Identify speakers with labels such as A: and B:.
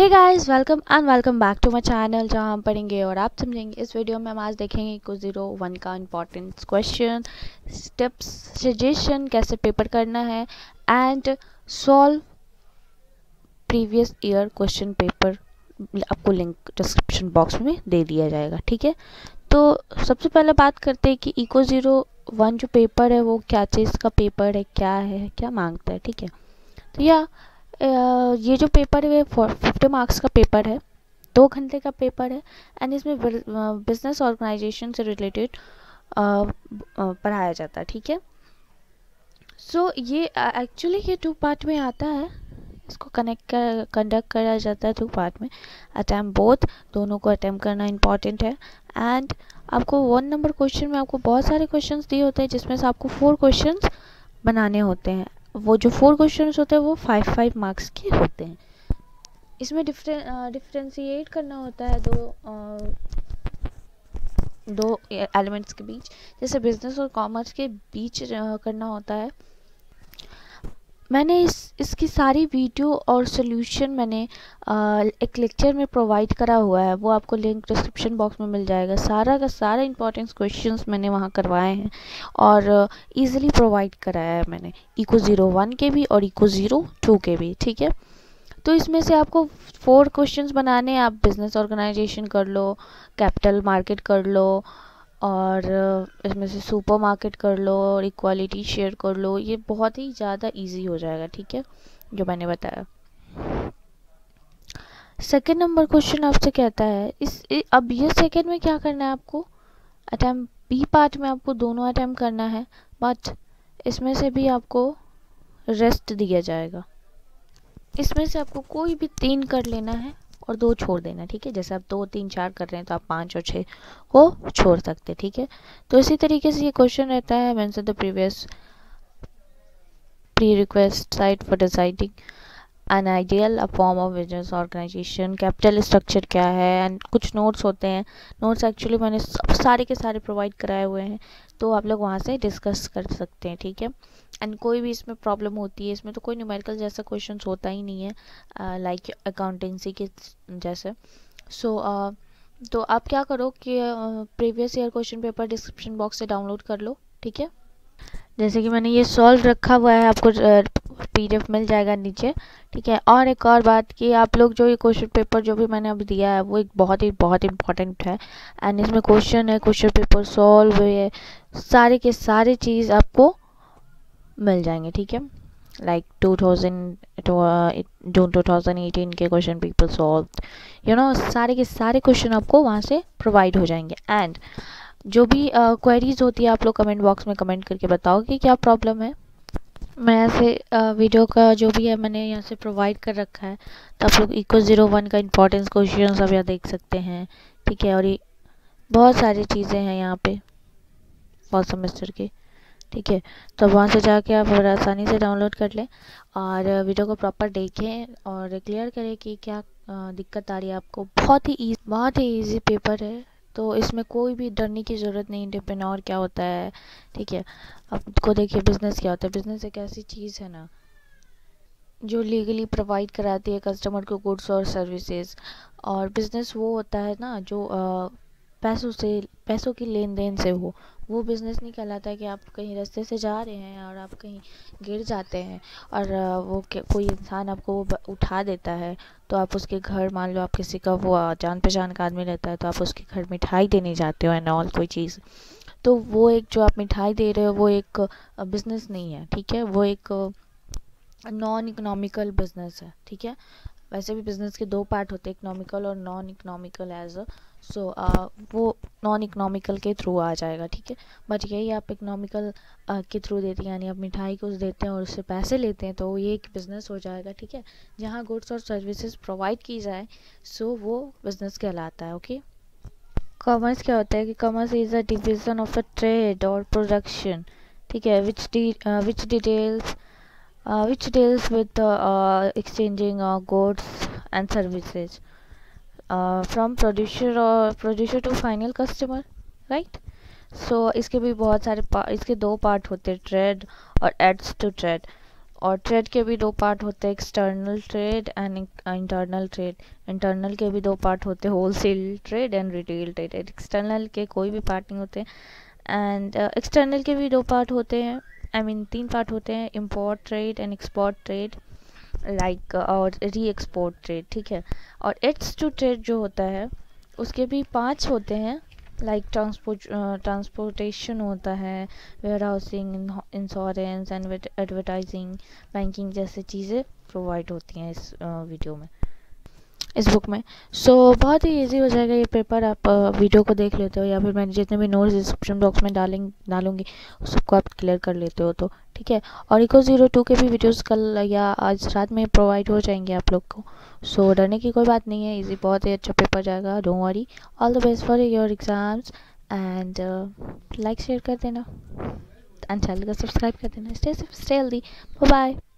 A: Hey guys, welcome and welcome back to my channel, जहां हम पढ़ेंगे और आप समझेंगे। इस वीडियो में हम आज देखेंगे इको 01 का इम्पोर्टेंट क्वेश्चन, स्टेप्स, सजेशन कैसे पेपर करना है and solve previous year question paper. आपको लिंक डिस्क्रिप्शन बॉक्स में दे दिया जाएगा, ठीक है। तो सबसे पहले बात करते हैं कि इको 01 जो पेपर है वो क्या चीज़ का पेपर है, क्या मांगता है, ठीक है। तो ये जो पेपर है 50 मार्क्स का पेपर है, 2 घंटे का पेपर है एंड इसमें बिजनेस ऑर्गेनाइजेशन से रिलेटेड पढ़ाया जाता है, ठीक है। सो ये एक्चुअली ये 2 पार्ट में आता है। इसको कंडक्ट करा जाता है 2 पार्ट में। अटैम्प्ट बोथ, दोनों को अटैम्प्ट करना इम्पॉर्टेंट है। एंड आपको 1 नंबर क्वेश्चन में आपको बहुत सारे क्वेश्चंस दिए होते हैं, जिसमें से आपको 4 क्वेश्चंस बनाने होते हैं। वो जो 4 क्वेश्चंस होते हैं वो 5 मार्क्स के होते हैं। इसमें डिफ्रेंशिएट करना होता है दो एलिमेंट्स के बीच, जैसे बिजनेस और कॉमर्स के बीच करना होता है। मैंने इसकी सारी वीडियो और सोल्यूशन मैंने एक लेक्चर में प्रोवाइड करा हुआ है, वो आपको लिंक डिस्क्रिप्शन बॉक्स में मिल जाएगा। सारा का सारा इंपॉर्टेंट क्वेश्चंस मैंने वहाँ करवाए हैं और इजीली प्रोवाइड कराया है मैंने, इको 01 के भी और इको 02 के भी, ठीक है। तो इसमें से आपको 4 क्वेश्चंस बनाने हैं। आप बिजनेस ऑर्गेनाइजेशन कर लो, कैपिटल मार्केट कर लो, और इसमें से सुपर मार्केट कर लो और इक्वालिटी शेयर कर लो। ये बहुत ही ज़्यादा इजी हो जाएगा, ठीक है, जो मैंने बताया। सेकंड नंबर क्वेश्चन आपसे कहता है अब ये सेकंड में क्या करना है आपको, अटैम्प्ट बी पार्ट में आपको दोनों अटैम्प्ट करना है, बट इसमें से भी आपको रेस्ट दिया जाएगा। इसमें से आपको कोई भी 3 कर लेना है और 2 छोड़ देना, ठीक है। जैसे आप 2, 3, 4 कर रहे हैं तो आप 5 और 6 को छोड़ सकते, ठीक है। तो इसी तरीके से ये क्वेश्चन रहता है, mention the previous prerequisite for deciding an ideal a form of business organisation, capital structure क्या है, एंड कुछ नोट्स होते हैं। नोट्स एक्चुअली मैंने सारे के सारे प्रोवाइड कराए हुए हैं, तो आप लोग वहाँ से डिस्कस कर सकते हैं, ठीक है। एंड कोई भी इसमें प्रॉब्लम होती है, इसमें तो कोई न्यूमेरिकल जैसा क्वेश्चन होता ही नहीं है, लाइक अकाउंटेंसी के जैसे। तो आप क्या करो कि previous year question paper description box से डाउनलोड कर लो, ठीक है। जैसे कि मैंने ये सॉल्व रखा हुआ है, आपको PDF मिल जाएगा नीचे, ठीक है। और एक और बात कि आप लोग जो ये क्वेश्चन पेपर जो भी मैंने अभी दिया है वो एक बहुत इम्पॉर्टेंट है एंड इसमें क्वेश्चन है, क्वेश्चन पेपर सॉल्व है, सारे के सारे चीज़ आपको मिल जाएंगे, ठीक है। लाइक 2018 के क्वेश्चन पेपर सॉल्व, सारे के सारे क्वेश्चन आपको वहाँ से प्रोवाइड हो जाएंगे। एंड जो भी क्वेरीज होती है आप लोग कमेंट बॉक्स में कमेंट करके बताओ कि क्या प्रॉब्लम है। मैं ऐसे वीडियो का जो भी है मैंने यहाँ से प्रोवाइड कर रखा है, तो आप लोग इको 01 का इम्पोर्टेंस क्वेश्चन अब यहाँ देख सकते हैं, ठीक है। और ये बहुत सारी चीज़ें हैं यहाँ पे फर्स्ट सेमेस्टर की, ठीक है। तो वहाँ से जाके आप बड़ा आसानी से डाउनलोड कर लें और वीडियो को प्रॉपर देखें और क्लियर करें कि क्या दिक्कत आ रही है आपको। बहुत ही ईजी पेपर है, तो इसमें कोई भी डरने की ज़रूरत नहीं। एंटरप्रेन्योर क्या होता है, ठीक है। आपको देखिए बिजनेस क्या होता है। बिजनेस एक ऐसी चीज़ है ना जो लीगली प्रोवाइड कराती है कस्टमर को गुड्स और सर्विसेज। और बिजनेस वो होता है ना जो पैसों की लेन देन से हो, वो बिज़नेस नहीं कहलाता है कि आप कहीं रास्ते से जा रहे हैं और आप कहीं गिर जाते हैं और कोई इंसान आपको वो उठा देता है, तो आप उसके घर, मान लो आप किसी का वो जान पहचान का आदमी रहता है, तो आप उसके घर मिठाई देने जाते हो एंड ऑल कोई चीज़, तो वो एक जो आप मिठाई दे रहे हो वो एक बिज़नेस नहीं है, ठीक है। वो एक नॉन इकोनॉमिकल बिजनेस है, ठीक है। वैसे भी बिजनेस के 2 पार्ट होते हैं, इकोनॉमिकल और नॉन इकोनॉमिकल एज अ। वो नॉन इकोनॉमिकल के थ्रू आ जाएगा, ठीक है। बट यही आप इकोनॉमिकल के थ्रू देते हैं, यानी आप मिठाई को देते हैं और उससे पैसे लेते हैं, तो ये एक बिज़नेस हो जाएगा, ठीक है। जहाँ गुड्स और सर्विसेज प्रोवाइड की जाए, सो वो बिज़नेस कहलाता है, ओके। कॉमर्स क्या होता है कि commerce is a division of a trade और प्रोडक्शन, ठीक है, which deals with exchanging goods and services from producer to final customer, right? So इसके भी बहुत सारे इसके 2 पार्ट होते हैं, ट्रेड और एड्स टू ट्रेड। और ट्रेड के भी दो पार्ट होते हैं, external trade and internal trade. Internal के भी दो पार्ट होते हैं, wholesale trade and retail trade. External के कोई भी पार्ट नहीं होते। एंड एक्सटर्नल के भी दो पार्ट होते हैं, आई मीन तीन पार्ट होते हैं, import trade and export trade like और री एक्सपोर्ट ट्रेड, ठीक है। और एड्स टू ट्रेड जो होता है उसके भी पांच होते हैं, लाइक ट्रांसपोर्टेशन होता है, warehousing, insurance and advertising, banking जैसे चीज़ें प्रोवाइड होती हैं इस वीडियो में, इस बुक में। सो बहुत ही इजी हो जाएगा ये पेपर, आप वीडियो को देख लेते हो या फिर मैंने जितने भी नोट्स डिस्क्रिप्शन बॉक्स में डालूंगी उस सबको आप क्लियर कर लेते हो तो ठीक है। और Eco02 के भी वीडियोस कल या आज रात में प्रोवाइड हो जाएंगे आप लोग को। सो डरने की कोई बात नहीं है, इजी बहुत ही अच्छा पेपर जाएगा, don't worry. All the best for your exams and like share कर देना एंड चैनल को सब्सक्राइब कर देना। Stay healthy, bye bye.